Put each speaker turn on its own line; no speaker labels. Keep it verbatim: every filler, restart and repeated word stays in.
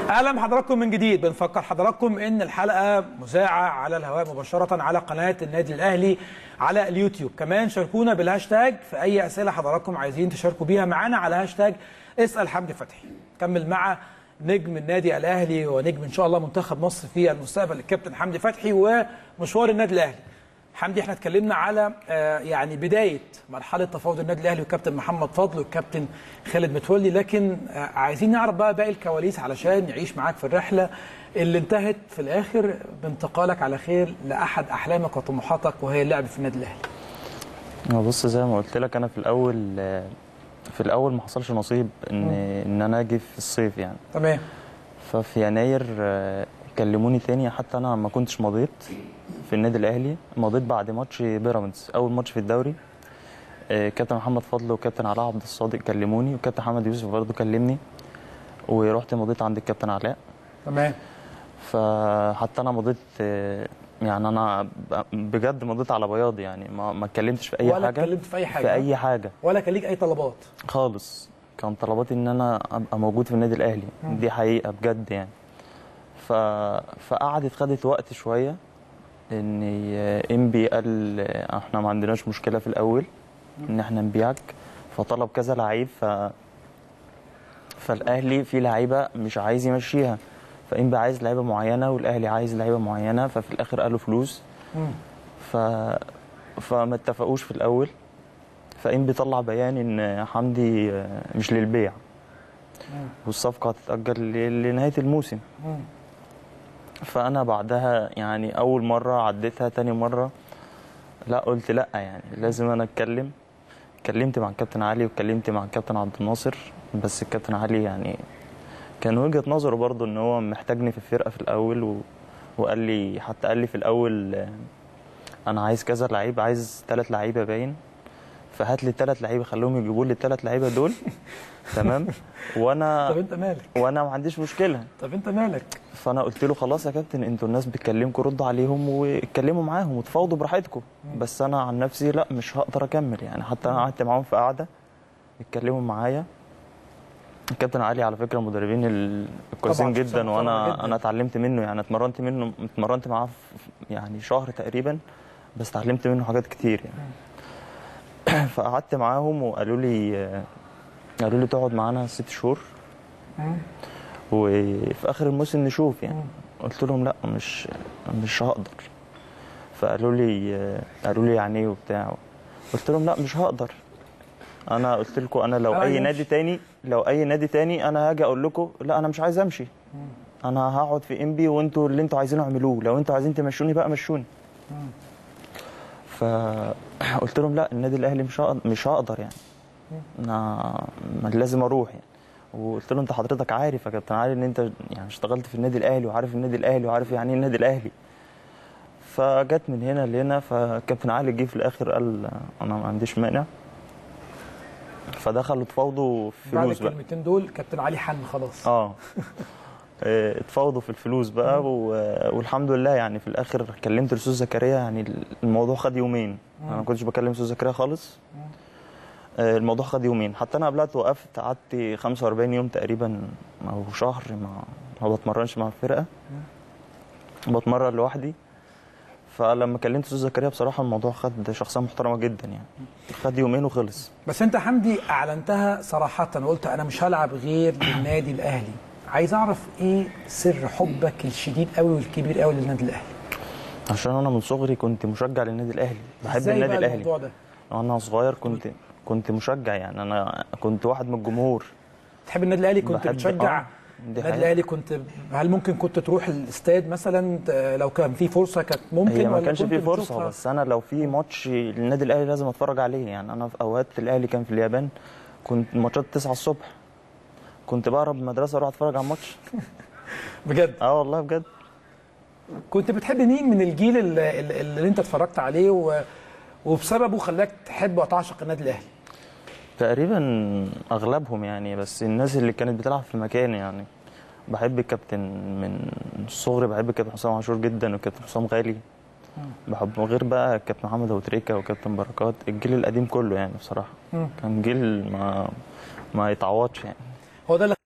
اهلا بحضراتكم من جديد. بنفكر حضراتكم ان الحلقه مذاعه على الهواء مباشره على قناه النادي الاهلي على اليوتيوب. كمان شاركونا بالهاشتاج في اي اسئله حضراتكم عايزين تشاركوا بيها معانا على هاشتاج اسال حمدي فتحي. نكمل مع نجم النادي الاهلي ونجم ان شاء الله منتخب مصر في المستقبل الكابتن حمدي فتحي ومشوار النادي الاهلي. حمدي، احنا اتكلمنا على يعني بدايه مرحله تفاوض النادي الاهلي والكابتن محمد فضل والكابتن خالد متولي، لكن عايزين نعرف بقى باقي الكواليس علشان نعيش معاك في الرحله اللي انتهت في الاخر بانتقالك على خير لاحد احلامك وطموحاتك وهي اللعب في النادي الاهلي.
بص، زي ما قلت لك انا في الاول في الاول ما حصلش نصيب ان م. ان انا اجي في الصيف يعني.
تمام.
ففي يناير كلموني تاني، حتى انا ما كنتش مضيت في النادي الاهلي، مضيت بعد ماتش بيراميدز اول ماتش في الدوري. كابتن محمد فضل وكابتن علاء عبد الصادق كلموني، وكابتن محمد يوسف برضه كلمني، ورحت مضيت عند الكابتن علاء.
تمام.
فحتى انا مضيت يعني، انا بجد مضيت على بياض يعني، ما ما اتكلمتش في اي
ولا
حاجه
ولا اتكلمت في اي حاجه
في اي حاجه
ولا كان ليك اي طلبات
خالص. كان طلباتي ان انا ابقى موجود في النادي الاهلي. م. دي حقيقه بجد يعني. ف فقعدت خدت وقت شويه، ان انبي قال احنا ما عندناش مشكله في الاول ان احنا نبيعك، فطلب كذا لعيب. ف فالاهلي في لعيبه مش عايز يمشيها، فانبي عايز لعيبه معينه والاهلي عايز لعيبه معينه، ففي الاخر قالوا فلوس. ف فما اتفقوش في الاول. فانبي طلع بيان ان حمدي مش للبيع والصفقه هتتاجل لنهايه الموسم. فانا بعدها يعني اول مره عديتها، تاني مره لا قلت لا يعني لازم انا اتكلم. اتكلمت مع الكابتن علي واتكلمت مع الكابتن عبد الناصر، بس الكابتن علي يعني كان وجهه نظره برضه ان هو محتاجني في الفرقه في الاول، و... وقال لي حتى قال لي في الاول انا عايز كذا لعيب، عايز ثلاث لعيبه باين، فهات لي ثلاث لعيبه خليهم يجيبوا لي الثلاث لعيبه دول. تمام. وانا
طب انت مالك؟
وانا ما عنديش مشكله.
طب انت مالك؟
فانا قلت له خلاص يا كابتن، انتوا الناس بتكلمكم ردوا عليهم واتكلموا معاهم وتفاوضوا براحتكم، بس انا عن نفسي لا مش هقدر اكمل يعني. حتى انا قعدت معاهم في قعده اتكلموا معايا. الكابتن علي على فكره مدربين الكويسين جدا، وانا جداً. انا اتعلمت منه يعني، اتمرنت منه اتمرنت معاه يعني شهر تقريبا، بس اتعلمت منه حاجات كتير يعني. فقعدت معاهم وقالوا لي قالوا لي تقعد معانا ست شهور وفي اخر الموسم نشوف يعني. قلت لهم لا مش مش هقدر. فقالوا لي قالوا لي يعني ايه وبتاع. قلت لهم لا مش هقدر. انا قلت لكم انا لو اي نادي تاني لو اي نادي تاني انا هاجي اقول لكم لا انا مش عايز امشي، انا هقعد في انبي وانتوا اللي انتوا عايزينه اعملوه، لو انتوا عايزين تمشوني بقى مشوني. فقلت لهم لا النادي الاهلي مش هقدر مش هقدر يعني، انا لازم اروح يعني. وقلت له انت حضرتك عارف يا كابتن علي ان انت يعني اشتغلت في النادي الاهلي وعارف النادي الاهلي وعارف يعني ايه النادي الاهلي. فجت من هنا لهنا. فكابتن علي جه في الاخر قال انا ما عنديش مانع. فدخلوا اتفاوضوا في فلوس بقى.
بعد الكلمتين دول كابتن علي حن خلاص.
اه اتفاوضوا في الفلوس بقى. والحمد لله يعني في الاخر كلمت الاستاذ زكريا، يعني الموضوع خد يومين. انا ما كنتش بكلم الاستاذ زكريا خالص. الموضوع خد يومين، حتى انا قبلها توقفت قعدت خمسة وأربعين يوم تقريبا او شهر ما ما بتمرنش مع الفرقه، بتمرن لوحدي. فلما كلمت استاذ زكريا بصراحه الموضوع خد شخصيه محترمه جدا يعني، خد يومين وخلص.
بس انت حمدي اعلنتها صراحه وقلت انا مش هلعب غير للنادي الاهلي. عايز اعرف ايه سر حبك الشديد قوي والكبير قوي للنادي الاهلي؟
عشان انا من صغري كنت مشجع للنادي الاهلي، بحب النادي الاهلي.
الموضوع ده
وانا صغير كنت كنت مشجع يعني، انا كنت واحد من الجمهور.
تحب النادي الاهلي؟ كنت بتشجع
آه.
النادي الاهلي؟ كنت هل ممكن كنت تروح الاستاد مثلا لو كان في فرصه كانت ممكن؟
هي ما كانش في فرصه بتشوفها؟ بس انا لو في ماتش للنادي الاهلي لازم اتفرج عليه يعني. انا في اوقات الاهلي كان في اليابان، كنت ماتشات تسعة الصبح كنت بهرب من المدرسه اروح اتفرج على الماتش.
بجد؟
اه والله بجد.
كنت بتحب مين من الجيل اللي, اللي انت اتفرجت عليه و... وبسببه خلاك تحب وتعشق النادي الاهلي؟
تقريبا اغلبهم يعني، بس الناس اللي كانت بتلعب في مكان يعني. بحب الكابتن من الصغر، بحب الكابتن حسام عاشور جدا والكابتن حسام غالي. بحب غير بقى الكابتن محمد ابو تريكه وكابتن بركات، الجيل القديم كله يعني بصراحه. كان جيل ما ما يتعوضش يعني.
هو ده